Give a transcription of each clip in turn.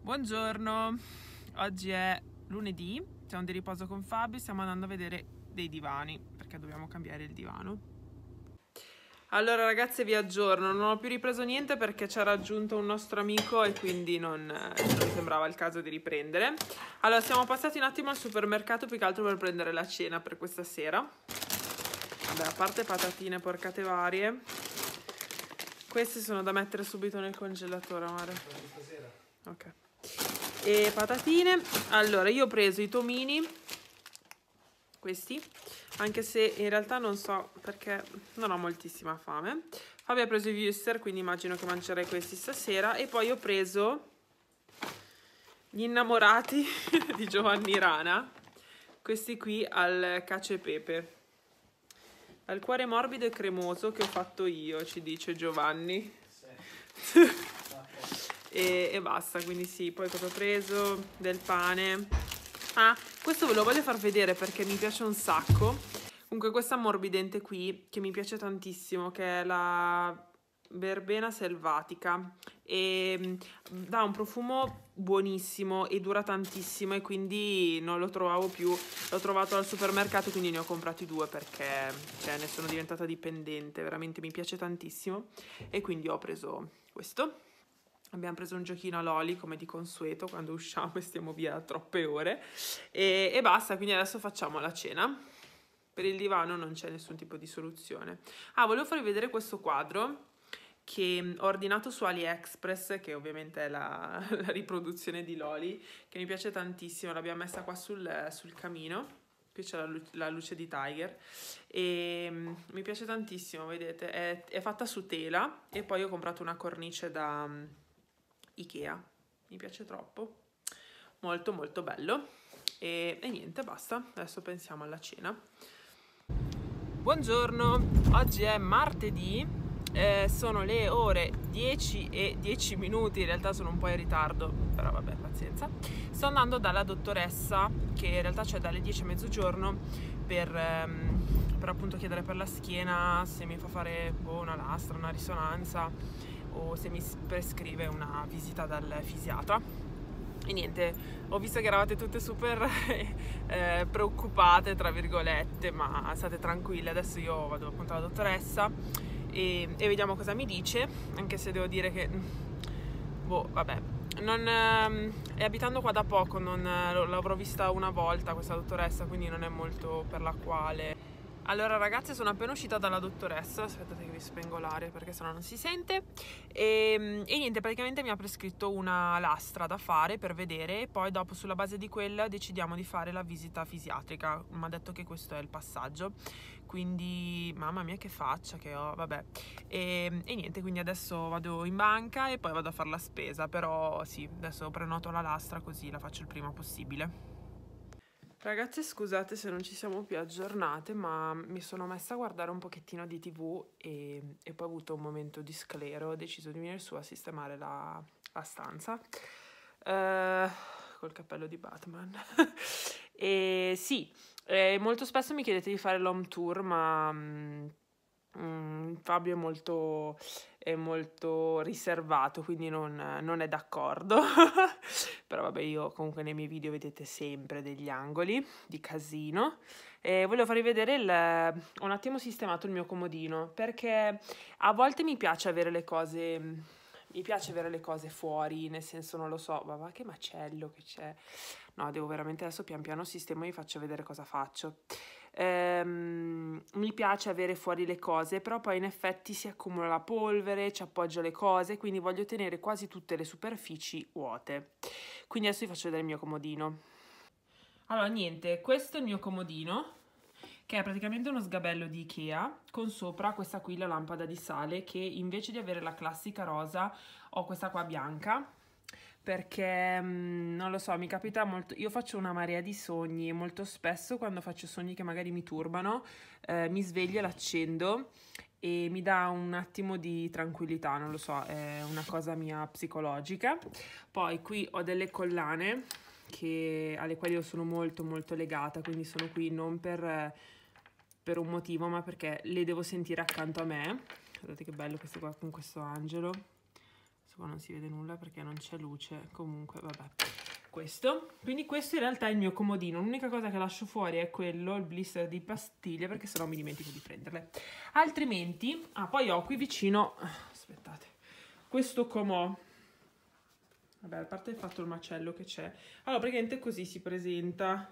Buongiorno, oggi è lunedì, siamo di riposo con Fabio, stiamo andando a vedere dei divani perché dobbiamo cambiare il divano. Allora ragazze, vi aggiorno, non ho più ripreso niente perché ci ha raggiunto un nostro amico e quindi non mi sembrava il caso di riprendere. Allora siamo passati un attimo al supermercato più che altro per prendere la cena per questa sera. Vabbè, a parte patatine porcate varie, queste sono da mettere subito nel congelatore, amore. Ok. E patatine. Allora io ho preso i tomini, questi, anche se in realtà non so perché non ho moltissima fame. Fabio ha preso i wuster, quindi immagino che mangerei questi stasera. E poi ho preso gli innamorati di Giovanni Rana, questi qui al cacio e pepe, al cuore morbido e cremoso che ho fatto io, ci dice Giovanni. Sì. E basta, quindi sì. Poi cosa ho preso? Del pane. Ah, questo ve lo voglio far vedere perché mi piace un sacco. Comunque questa ammorbidente qui che mi piace tantissimo, che è la verbena selvatica, e dà un profumo buonissimo e dura tantissimo, e quindi non lo trovavo più. L'ho trovato al supermercato, quindi ne ho comprati due perché ne sono diventata dipendente, veramente mi piace tantissimo, e quindi ho preso questo. Abbiamo preso un giochino a Loli come di consueto quando usciamo e stiamo via troppe ore, e basta. Quindi adesso facciamo la cena. Per il divano non c'è nessun tipo di soluzione. Ah, volevo farvi vedere questo quadro che ho ordinato su AliExpress, che ovviamente è la riproduzione di Loli, che mi piace tantissimo. L'abbiamo messa qua sul camino. Qui c'è la luce di Tiger e mi piace tantissimo, vedete, è fatta su tela, e poi ho comprato una cornice da Ikea, mi piace troppo, molto molto bello. E niente, basta, adesso pensiamo alla cena. Buongiorno, oggi è martedì, sono le ore 10:10, in realtà sono un po' in ritardo, però vabbè, pazienza. Sto andando dalla dottoressa, che in realtà c'è dalle 10 a mezzogiorno, per appunto chiedere per la schiena se mi fa fare una lastra, una risonanza, o se mi prescrive una visita dal fisiatra. E niente, ho visto che eravate tutte super preoccupate, tra virgolette, ma state tranquille, adesso io vado appunto alla dottoressa e vediamo cosa mi dice, anche se devo dire che, boh, vabbè, e abitando qua da poco l'avrò vista una volta questa dottoressa, quindi non è molto per la quale. Allora ragazzi, sono appena uscita dalla dottoressa, aspettate che vi spengo l'aria perché sennò non si sente, e niente, praticamente mi ha prescritto una lastra da fare per vedere, e poi dopo sulla base di quella decidiamo di fare la visita fisiatrica. Mi ha detto che questo è il passaggio, quindi mamma mia che faccia che ho, vabbè. E niente, quindi adesso vado in banca e poi vado a fare la spesa, però sì, adesso prenoto la lastra così la faccio il prima possibile. Ragazzi, scusate se non ci siamo più aggiornate, ma mi sono messa a guardare un pochettino di TV e poi ho avuto un momento di sclero, ho deciso di venire su a sistemare la stanza col cappello di Batman. E sì, molto spesso mi chiedete di fare l'home tour, ma Fabio è molto riservato, quindi non è d'accordo. Però vabbè, io comunque nei miei video vedete sempre degli angoli di casino, e volevo farvi vedere ho un attimo sistemato il mio comodino, perché a volte mi piace avere le cose fuori, nel senso, non lo so, ma che macello che c'è. No, devo veramente adesso pian piano sistemo e vi faccio vedere cosa faccio. Mi piace avere fuori le cose, però poi in effetti si accumula la polvere, ci appoggio le cose, quindi voglio tenere quasi tutte le superfici vuote. Quindi adesso vi faccio vedere il mio comodino. Allora niente, questo è il mio comodino, che è praticamente uno sgabello di Ikea, con sopra questa qui la lampada di sale, che invece di avere la classica rosa ho questa qua bianca, perché non lo so, mi capita molto, io faccio una marea di sogni e molto spesso quando faccio sogni che magari mi turbano, mi sveglio e l'accendo e mi dà un attimo di tranquillità, non lo so, è una cosa mia psicologica. Poi qui ho delle collane alle quali io sono molto molto legata, quindi sono qui non per un motivo, ma perché le devo sentire accanto a me. Guardate che bello questo qua con questo angelo qua non si vede nulla perché non c'è luce, comunque vabbè. Questo, quindi questo in realtà è il mio comodino. L'unica cosa che lascio fuori è quello, il blister di pastiglie, perché sennò mi dimentico di prenderle. Altrimenti, poi ho qui vicino, aspettate, questo comò. Vabbè, a parte il fatto il macello che c'è. Allora, praticamente così si presenta.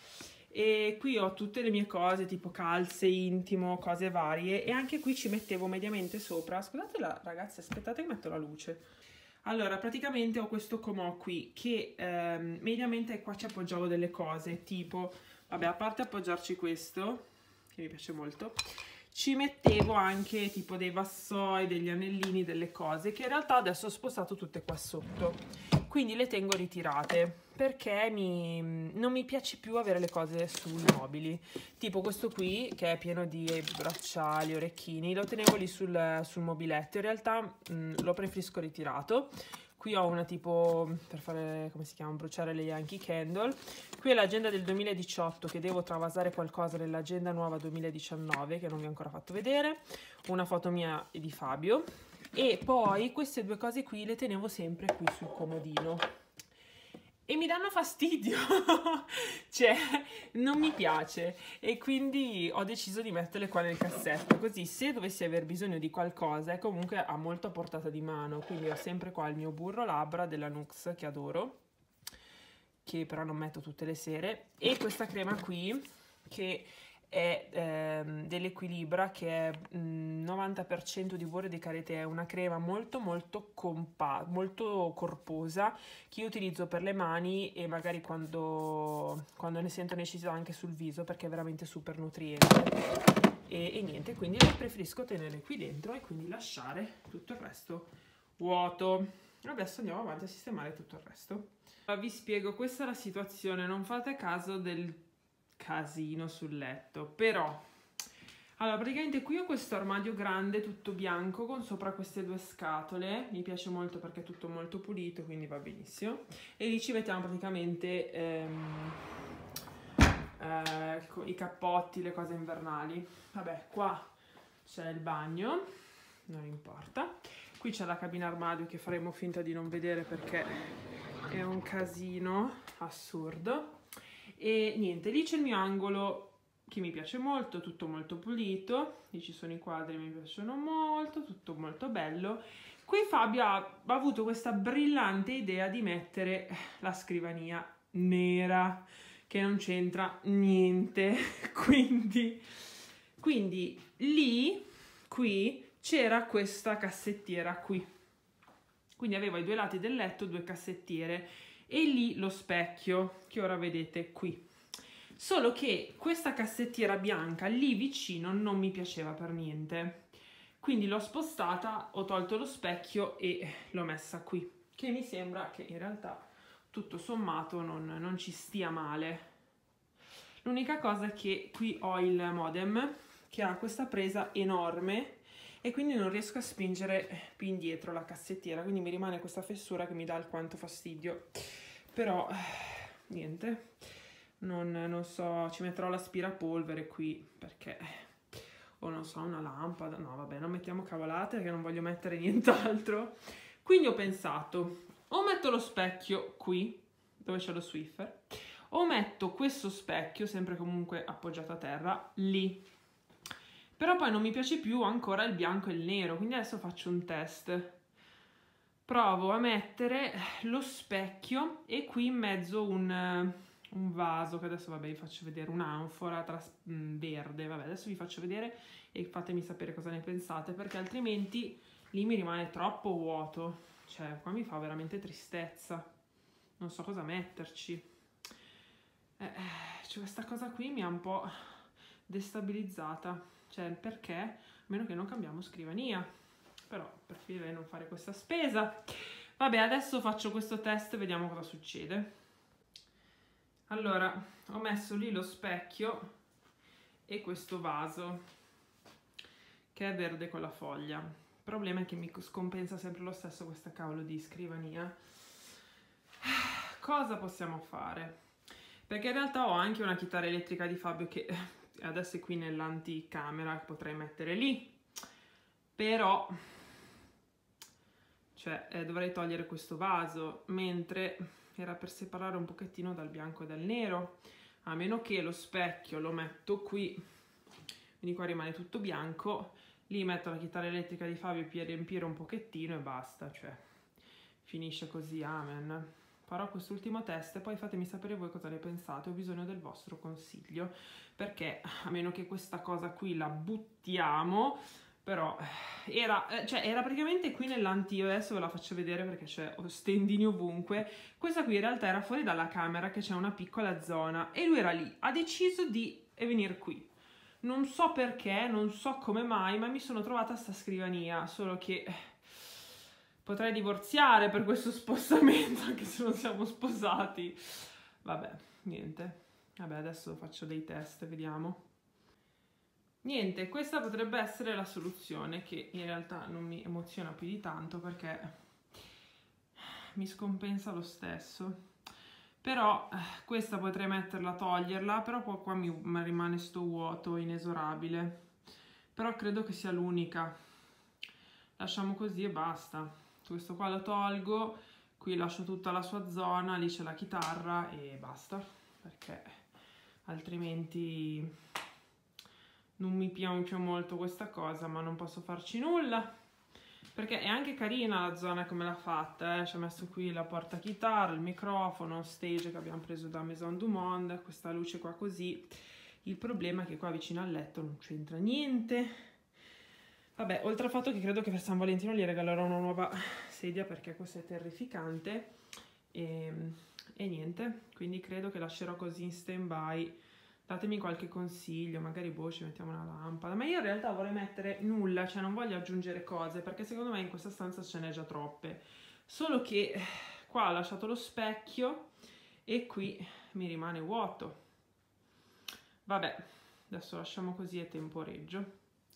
E qui ho tutte le mie cose, tipo calze, intimo, cose varie. E anche qui ci mettevo mediamente sopra. Scusate ragazzi, aspettate che metto la luce. Allora, praticamente ho questo comò qui che mediamente qua ci appoggiavo delle cose, tipo, vabbè, a parte appoggiarci questo, che mi piace molto, ci mettevo anche tipo dei vassoi, degli anellini, delle cose, che in realtà adesso ho spostato tutte qua sotto. Quindi le tengo ritirate, perché non mi piace più avere le cose sui mobili. Tipo questo qui, che è pieno di bracciali, orecchini, lo tenevo lì sul mobiletto. In realtà lo preferisco ritirato. Qui ho una tipo, per fare, come si chiama, bruciare le Yankee Candle. Qui è l'agenda del 2018, che devo travasare qualcosa nell'agenda nuova 2019, che non vi ho ancora fatto vedere. Una foto mia e di Fabio. E poi queste due cose qui le tenevo sempre qui sul comodino e mi danno fastidio cioè non mi piace, e quindi ho deciso di metterle qua nel cassetto, così se dovessi aver bisogno di qualcosa è comunque a molta portata di mano. Quindi ho sempre qua il mio burro labbra della Nux, che adoro, che però non metto tutte le sere, e questa crema qui che è dell'Equilibra, che è 90% di bore di karité. È una crema molto molto corposa, che io utilizzo per le mani e magari quando ne sento necessità anche sul viso, perché è veramente super nutriente. E niente, quindi preferisco tenere qui dentro e quindi lasciare tutto il resto vuoto. Adesso andiamo avanti a sistemare tutto il resto. Vi spiego, questa è la situazione, non fate caso del casino sul letto, però allora praticamente qui ho questo armadio grande tutto bianco con sopra queste due scatole. Mi piace molto perché è tutto molto pulito, quindi va benissimo, e lì ci mettiamo praticamente i cappotti, le cose invernali. Vabbè, qua c'è il bagno, non importa. Qui c'è la cabina armadio che faremo finta di non vedere perché è un casino assurdo. E niente, lì c'è il mio angolo che mi piace molto, tutto molto pulito. Lì ci sono i quadri, mi piacciono molto, tutto molto bello. Qui Fabio ha avuto questa brillante idea di mettere la scrivania nera, che non c'entra niente. Quindi lì, qui, c'era questa cassettiera qui. Quindi avevo ai due lati del letto due cassettiere e lì lo specchio che ora vedete qui. Solo che questa cassettiera bianca lì vicino non mi piaceva per niente, quindi l'ho spostata, ho tolto lo specchio e l'ho messa qui, che mi sembra che in realtà tutto sommato non ci stia male. L'unica cosa è che qui ho il modem che ha questa presa enorme e quindi non riesco a spingere più indietro la cassettiera, quindi mi rimane questa fessura che mi dà alquanto fastidio. Però niente, non so, ci metterò l'aspirapolvere qui perché, o non so, una lampada, no vabbè, non mettiamo cavolate perché non voglio mettere nient'altro. Quindi ho pensato, o metto lo specchio qui dove c'è lo Swiffer, o metto questo specchio sempre comunque appoggiato a terra lì. Però poi non mi piace più ancora il bianco e il nero, quindi adesso faccio un test. Provo a mettere lo specchio e qui in mezzo un vaso, che adesso vabbè vi faccio vedere, un'anfora verde, vabbè adesso vi faccio vedere e fatemi sapere cosa ne pensate, perché altrimenti lì mi rimane troppo vuoto, cioè qua mi fa veramente tristezza, non so cosa metterci. Cioè questa cosa qui mi ha un po' destabilizzata. Cioè, perché? A meno che non cambiamo scrivania. Però preferirei non fare questa spesa. Vabbè, adesso faccio questo test e vediamo cosa succede. Allora, ho messo lì lo specchio e questo vaso, che è verde con la foglia. Il problema è che mi scompensa sempre lo stesso questa cavolo di scrivania. Cosa possiamo fare? Perché in realtà ho anche una chitarra elettrica di Fabio che adesso è qui nell'anticamera, che potrei mettere lì, però cioè dovrei togliere questo vaso, mentre era per separare un pochettino dal bianco e dal nero, a meno che lo specchio lo metto qui, quindi qua rimane tutto bianco, lì metto la chitarra elettrica di Fabio per riempire un pochettino e basta, cioè finisce così, amen. Farò quest'ultimo test e poi fatemi sapere voi cosa ne pensate, ho bisogno del vostro consiglio, perché a meno che questa cosa qui la buttiamo, però era praticamente qui nell'antio, adesso ve la faccio vedere perché c'è stendini ovunque, questa qui in realtà era fuori dalla camera che c'è una piccola zona e lui era lì, ha deciso di venire qui. Non so perché, non so come mai, ma mi sono trovata a sta scrivania, solo che potrei divorziare per questo spostamento, anche se non siamo sposati. Vabbè, niente. Vabbè, adesso faccio dei test, vediamo. Niente, questa potrebbe essere la soluzione, che in realtà non mi emoziona più di tanto perché mi scompensa lo stesso. Però questa potrei metterla, toglierla, però poi qua mi rimane sto vuoto inesorabile. Però credo che sia l'unica. Lasciamo così e basta. Questo qua lo tolgo, qui lascio tutta la sua zona, lì c'è la chitarra e basta, perché altrimenti non mi piace molto questa cosa, ma non posso farci nulla, perché è anche carina la zona come l'ha fatta, ci ha messo qui la portachitarra, il microfono, stage che abbiamo preso da Maison du Monde, questa luce qua così. Il problema è che qua vicino al letto non c'entra niente. Vabbè, oltre al fatto che credo che per San Valentino gli regalerò una nuova sedia perché questa è terrificante e niente, quindi credo che lascerò così in stand by. Datemi qualche consiglio, magari boh, ci mettiamo una lampada, ma io in realtà vorrei mettere nulla, cioè non voglio aggiungere cose perché secondo me in questa stanza ce n'è già troppe, solo che qua ho lasciato lo specchio e qui mi rimane vuoto. Vabbè, adesso lasciamo così e temporeggio.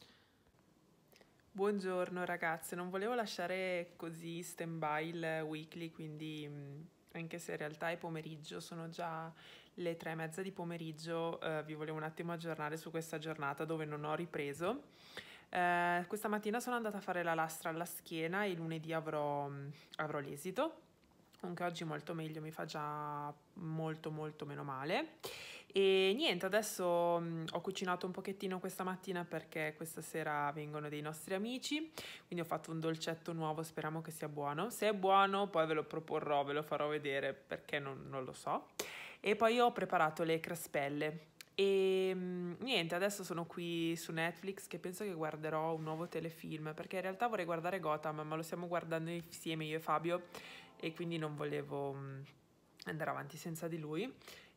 Buongiorno ragazze, non volevo lasciare così stand by il weekly, quindi anche se in realtà è pomeriggio, sono già le 3:30 di pomeriggio, vi volevo un attimo aggiornare su questa giornata dove non ho ripreso. Questa mattina sono andata a fare la lastra alla schiena e lunedì avrò l'esito. Comunque oggi molto meglio, mi fa già molto meno male. E niente, adesso ho cucinato un pochettino questa mattina perché questa sera vengono dei nostri amici, quindi ho fatto un dolcetto nuovo, speriamo che sia buono. Se è buono poi ve lo proporrò, ve lo farò vedere perché non lo so. E poi ho preparato le crespelle. E niente, adesso sono qui su Netflix che penso che guarderò un nuovo telefilm perché in realtà vorrei guardare Gotham, ma lo stiamo guardando insieme io e Fabio e quindi non volevo andare avanti senza di lui.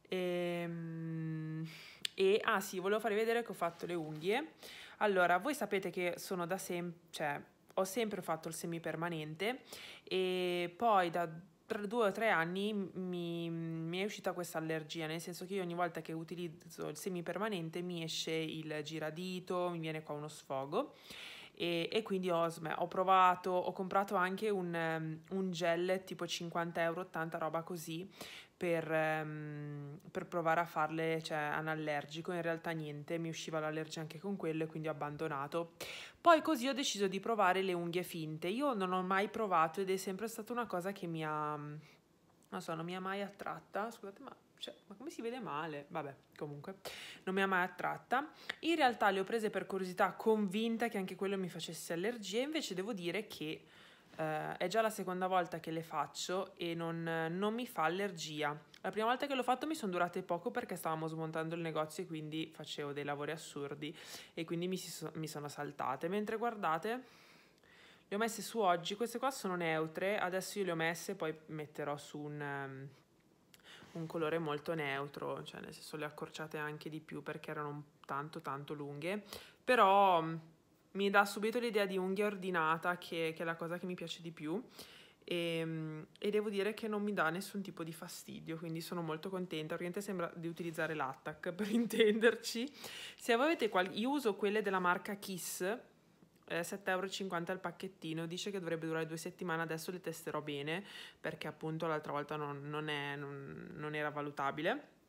Ah sì, volevo farvi vedere che ho fatto le unghie. Allora, voi sapete che sono da sempre, cioè ho sempre fatto il semipermanente e poi da 2 o 3 anni mi è uscita questa allergia, nel senso che io ogni volta che utilizzo il semipermanente mi esce il giradito, mi viene qua uno sfogo e quindi ho provato, ho comprato anche un gel tipo 50 euro, 80 roba così per provare a farle, cioè anallergico. In realtà niente, mi usciva l'allergia anche con quello e quindi ho abbandonato. Poi così ho deciso di provare le unghie finte. Io non ho mai provato ed è sempre stata una cosa che mi ha, non so, non mi ha mai attratta. Scusate, ma come si vede male? Vabbè, comunque non mi ha mai attratta. In realtà le ho prese per curiosità, convinta che anche quello mi facesse allergia, invece devo dire che è già la seconda volta che le faccio e non mi fa allergia. La prima volta che l'ho fatto mi sono durate poco perché stavamo smontando il negozio e quindi facevo dei lavori assurdi e quindi mi sono saltate. Mentre guardate, le ho messe su oggi, queste qua sono neutre, adesso io le ho messe, poi metterò su un colore molto neutro, cioè nel senso le ho accorciate anche di più perché erano tanto lunghe, però mi dà subito l'idea di unghia ordinata che è la cosa che mi piace di più e devo dire che non mi dà nessun tipo di fastidio, quindi sono molto contenta. Praticamente sembra di utilizzare l'Attack per intenderci. Se voi avete io uso quelle della marca Kiss, 7,50 € al pacchettino, dice che dovrebbe durare 2 settimane, adesso le testerò bene perché appunto l'altra volta non era valutabile.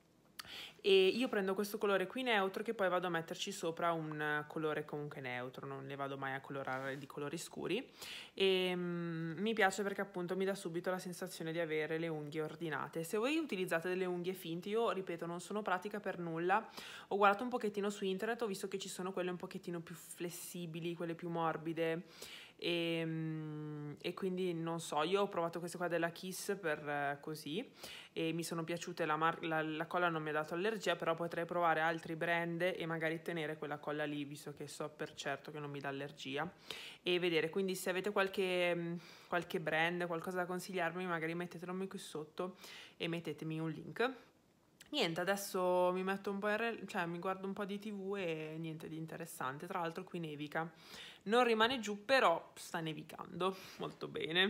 e io prendo questo colore qui neutro che poi vado a metterci sopra un colore comunque neutro, non le vado mai a colorare di colori scuri, e mi piace perché appunto mi dà subito la sensazione di avere le unghie ordinate. Se voi utilizzate delle unghie finte, io ripeto non sono pratica per nulla, ho guardato un pochettino su internet, ho visto che ci sono quelle un pochettino più flessibili, quelle più morbide, e quindi non so, io ho provato queste qua della Kiss per così e mi sono piaciute, la colla non mi ha dato allergia, però potrei provare altri brand e magari tenere quella colla lì, visto che so per certo che non mi dà allergia, e vedere. Quindi se avete qualche brand, qualcosa da consigliarmi, magari mettetelo qui sotto e mettetemi un link. Niente, adesso mi metto un po' mi guardo un po' di TV e niente di interessante. Tra l'altro qui nevica, non rimane giù, però sta nevicando molto bene.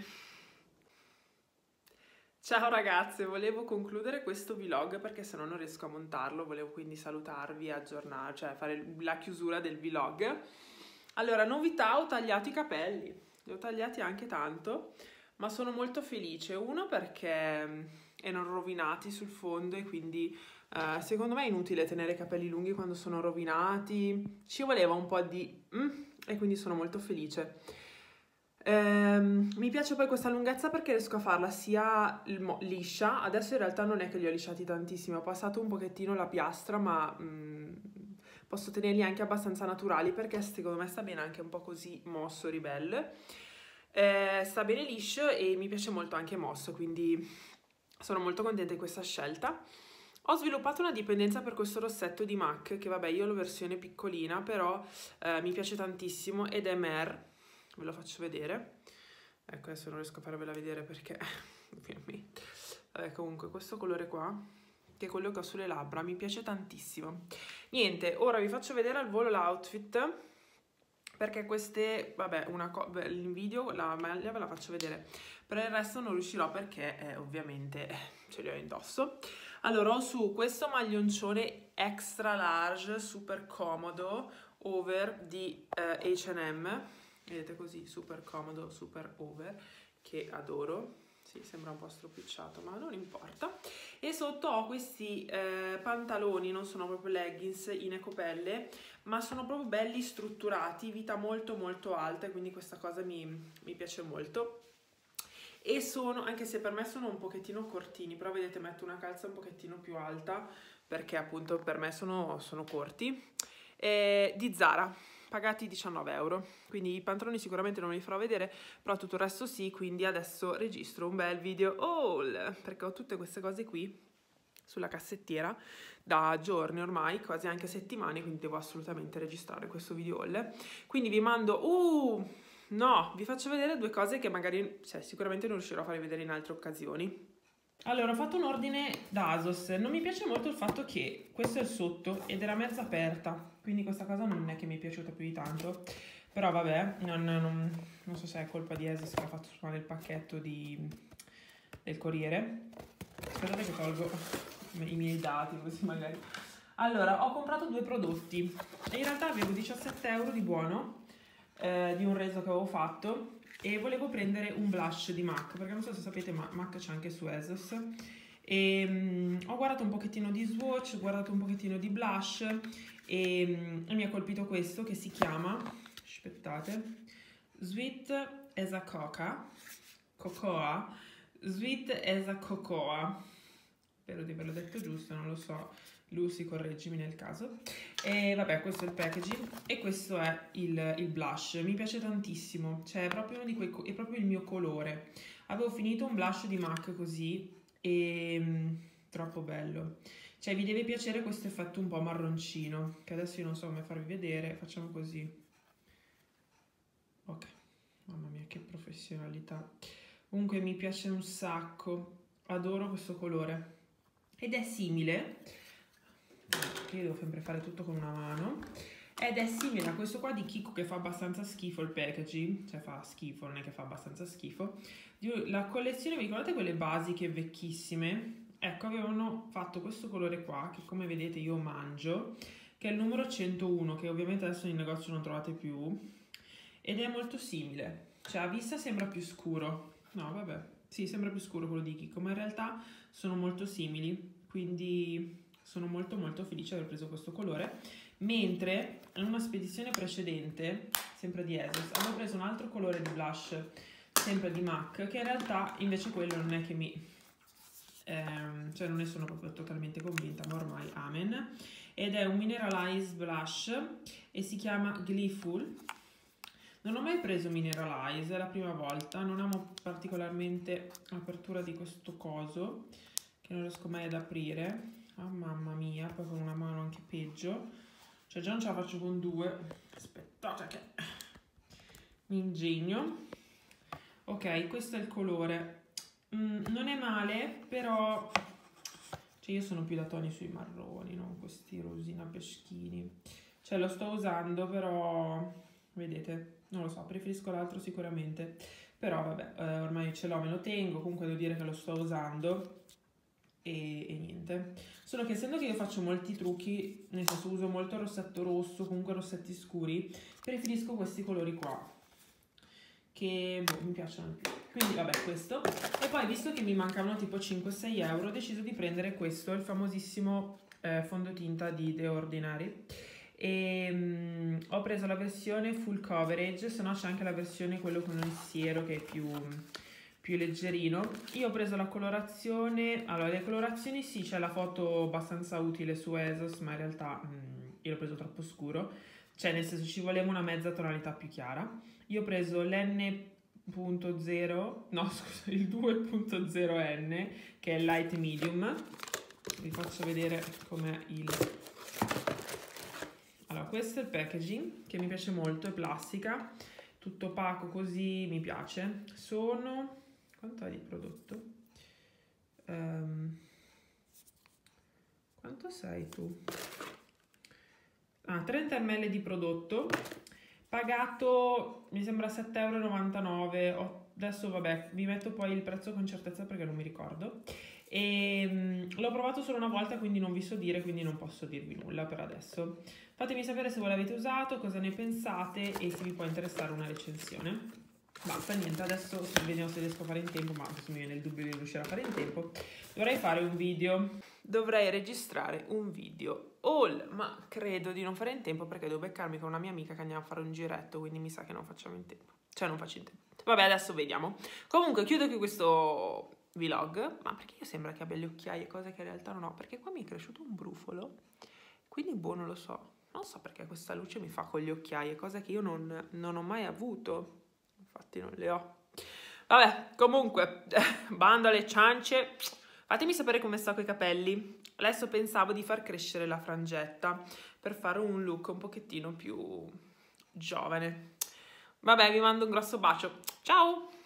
Ciao ragazze, volevo concludere questo vlog perché sennò non riesco a montarlo, volevo quindi salutarvi, aggiornare, cioè fare la chiusura del vlog. Allora, novità, ho tagliato i capelli, li ho tagliati anche tanto, ma sono molto felice. Uno perché erano rovinati sul fondo e quindi secondo me è inutile tenere i capelli lunghi quando sono rovinati, ci voleva un po' di e quindi sono molto felice. Mi piace poi questa lunghezza perché riesco a farla sia liscia, adesso in realtà non è che li ho lisciati tantissimo, ho passato un pochettino la piastra, ma posso tenerli anche abbastanza naturali perché secondo me sta bene anche un po' così mosso, ribelle. Sta bene liscio e mi piace molto anche mosso, quindi sono molto contenta di questa scelta. Ho sviluppato una dipendenza per questo rossetto di MAC, che vabbè io ho la versione piccolina, però mi piace tantissimo ed è Mer. Ve lo faccio vedere. Ecco, adesso non riesco a farvela vedere perché ovviamente. Vabbè, comunque questo colore qua, che è quello che ho sulle labbra, mi piace tantissimo. Niente, ora vi faccio vedere al volo l'outfit, perché queste, vabbè, in video la maglia ve la faccio vedere, per il resto non riuscirò perché ovviamente ce li ho indosso. Allora, ho su questo maglioncione extra large, super comodo, over di H&M. Vedete così, super comodo, super over, che adoro. Sì, sembra un po' stropicciato, ma non importa. E sotto ho questi pantaloni, non sono proprio leggings in ecopelle, ma sono proprio belli strutturati, vita molto molto alta, e quindi questa cosa mi piace molto. E sono, anche se per me sono un pochettino cortini, però vedete metto una calza un pochettino più alta, perché appunto per me sono corti, di Zara, pagati 19 euro, quindi i pantaloni sicuramente non me li farò vedere, però tutto il resto sì, quindi adesso registro un bel video haul, perché ho tutte queste cose qui sulla cassettiera da giorni ormai, quasi anche settimane, quindi devo assolutamente registrare questo video haul. Quindi vi mando, no, vi faccio vedere due cose che magari, sicuramente non riuscirò a farvi vedere in altre occasioni. Allora, ho fatto un ordine da ASOS, non mi piace molto il fatto che questo è il sotto ed era mezza aperta, quindi questa cosa non è che mi è piaciuta più di tanto, però vabbè, non so se è colpa di ASOS che ha fatto suonare il pacchetto del corriere. Aspettate che tolgo i miei dati così magari. Allora, ho comprato due prodotti e in realtà avevo 17 euro di buono di un reso che avevo fatto e volevo prendere un blush di MAC, perché non so se sapete ma MAC c'è anche su ASOS, e ho guardato un pochettino di swatch, ho guardato un pochettino di blush e mi ha colpito questo che si chiama, aspettate, Sweet as a Cocoa, Sweet as a Cocoa, spero di averlo detto giusto, non lo so, Lucy correggimi nel caso. E vabbè, questo è il packaging e questo è il blush, mi piace tantissimo, cioè è proprio è proprio il mio colore. Avevo finito un blush di MAC così e troppo bello, cioè vi deve piacere questo effetto un po' marroncino, che adesso io non so come farvi vedere, facciamo così. Ok, mamma mia che professionalità. Comunque mi piace un sacco, adoro questo colore ed è simile, io devo sempre fare tutto con una mano, ed è simile a questo qua di Kiko che fa abbastanza schifo il packaging, cioè fa schifo, non è che fa abbastanza schifo. La collezione, vi ricordate quelle basiche vecchissime? Ecco, avevano fatto questo colore qua, che come vedete io mangio, che è il numero 101, che ovviamente adesso in negozio non trovate più, ed è molto simile, cioè a vista sembra più scuro, no vabbè, sì sembra più scuro quello di Kiko, ma in realtà sono molto simili, quindi sono molto molto felice di aver preso questo colore, mentre in una spedizione precedente, sempre di ASOS, avevo preso un altro colore di blush, sempre di MAC, che in realtà invece quello non è che mi... cioè non ne sono proprio totalmente convinta, ma ormai amen, ed è un Mineralize Blush e si chiama Gleeful. Non ho mai preso Mineralize, è la prima volta, non amo particolarmente l'apertura di questo coso, che non riesco mai ad aprire. Oh mamma mia, poi con una mano anche peggio, cioè già non ce la faccio con due, aspettate che mi ingegno. Ok, questo è il colore, non è male, però cioè io sono più da toni sui marroni, non questi rosina peschini, cioè lo sto usando, però vedete, non lo so, preferisco l'altro sicuramente, però vabbè, ormai ce l'ho, me lo tengo, comunque devo dire che lo sto usando e niente. Solo che essendo che io faccio molti trucchi, nel senso uso molto rossetto rosso, comunque rossetti scuri, preferisco questi colori qua, che mi piacciono di più. Quindi vabbè, questo. E poi visto che mi mancavano tipo 5-6 euro, ho deciso di prendere questo, il famosissimo fondotinta di The Ordinary. E ho preso la versione full coverage, se no c'è anche la versione quello con il siero che è più leggerino. Io ho preso la colorazione, allora le colorazioni sì, c'è la foto abbastanza utile su ASOS, ma in realtà io l'ho preso troppo scuro, cioè nel senso ci voleva una mezza tonalità più chiara. Io ho preso l'N.0, no scusa, il 2.0N, che è il light medium. Vi faccio vedere com'è il... Allora, questo è il packaging, che mi piace molto, è plastica, tutto opaco così, mi piace. Sono... quanto è di prodotto? Quanto sei tu? 30 ml di prodotto, pagato mi sembra 7,99 euro. Adesso vabbè, vi metto poi il prezzo con certezza perché non mi ricordo. E l'ho provato solo una volta, quindi non vi so dire, quindi non posso dirvi nulla per adesso. Fatemi sapere se voi l'avete usato, cosa ne pensate e se vi può interessare una recensione. Basta, niente, adesso vediamo se riesco a fare in tempo, ma adesso mi viene il dubbio di riuscire a fare in tempo. Dovrei fare un video, dovrei registrare un video haul, ma credo di non fare in tempo perché devo beccarmi con una mia amica che andiamo a fare un giretto, quindi mi sa che non facciamo in tempo, cioè non faccio in tempo. Vabbè, adesso vediamo. Comunque chiudo qui questo vlog, ma perché io sembra che abbia le occhiaie, cose che in realtà non ho, perché qua mi è cresciuto un brufolo, quindi boh, non lo so. Non so perché questa luce mi fa con le occhiaie, cosa che io non ho mai avuto. Infatti non le ho. Vabbè, comunque, bando alle ciance. Fatemi sapere come sto con i capelli. Adesso pensavo di far crescere la frangetta per fare un look un pochettino più giovane. Vabbè, vi mando un grosso bacio. Ciao!